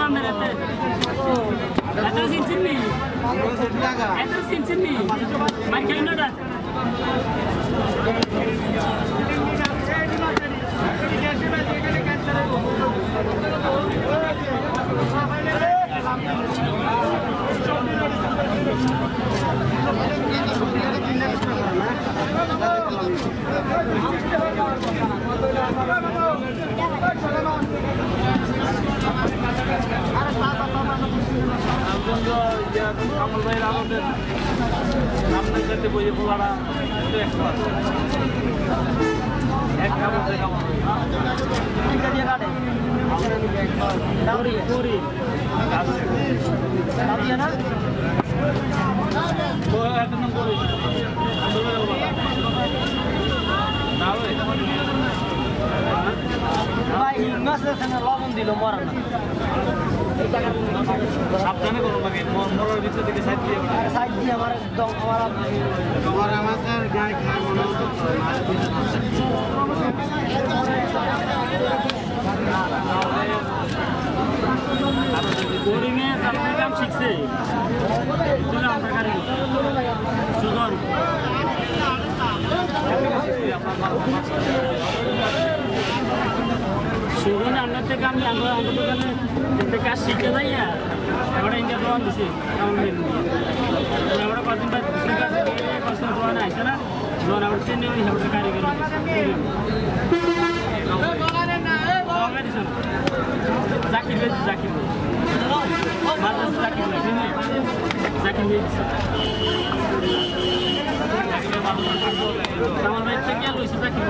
সাবধানে করো লাগে মরার ভিতর থেকে সাইড দিয়ে আমার একদম আমার আমাদের গায়ে খায় মনে হতো বোরিং এ আপনার কাম শিখছে দিলাম টাকা রে সুজন সুজন আপনার থেকে আমি আমরা দোকানে কাজ শিখে যাই না আমরা ইন্ডিয়া দোকান দিছি আমরা কদিন বাদ কাজ কষ্ট দোকান আছে না দোকান আমরা চেনে ওই আমরা কারিগর জাকির জাকির মাদ্রাস জাকির জাকির আমার ভাই থেকে লইছে জাকির